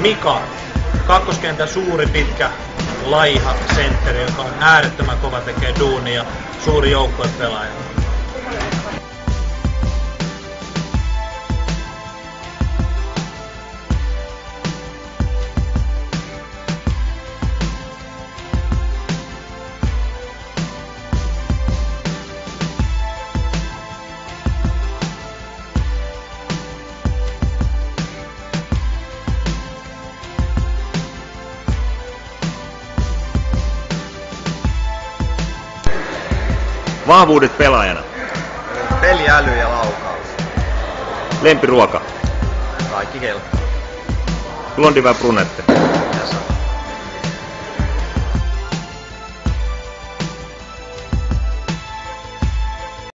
Mika, kakkoskentän suuri, pitkä, laiha sentteri, joka on äärettömän kova, tekee duunia, suuri joukkuepelaaja. Vahvuudet pelaajana. Peliäly ja laukaus. Lempiruoka. Kaikki kelpaa. Blondi vai brunette? Yes.